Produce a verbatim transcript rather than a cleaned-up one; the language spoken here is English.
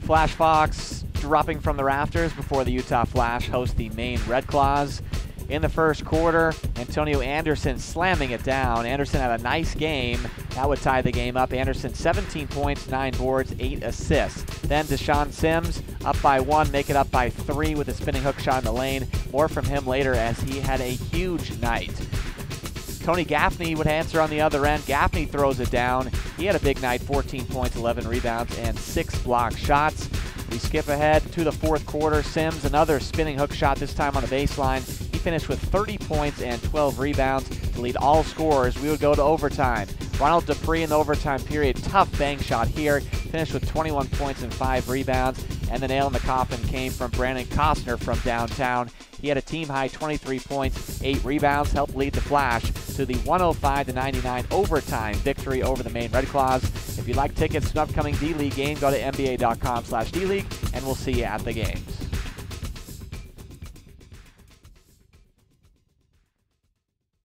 Flash Fox dropping from the rafters before the Utah Flash host the Maine Red Claws. In the first quarter, Antonio Anderson slamming it down. Anderson had a nice game. That would tie the game up. Anderson seventeen points, nine boards, eight assists. Then Deshaun Sims up by one, make it up by three with a spinning hook shot in the lane. More from him later as he had a huge night. Tony Gaffney would answer on the other end. Gaffney throws it down. He had a big night, fourteen points, eleven rebounds, and six block shots. We skip ahead to the fourth quarter. Sims, another spinning hook shot, this time on the baseline. He finished with thirty points and twelve rebounds to lead all scorers. We would go to overtime. Ronald Dupree in the overtime period, tough bang shot here. Finished with twenty-one points and five rebounds. And the nail in the coffin came from Brandon Costner from downtown. He had a team-high twenty-three points, eight rebounds, helped lead the Flash to the one oh five to ninety-nine overtime victory over the Maine Red Claws. If you'd like tickets to an upcoming D-League game, go to N B A dot com slash D League, and we'll see you at the games.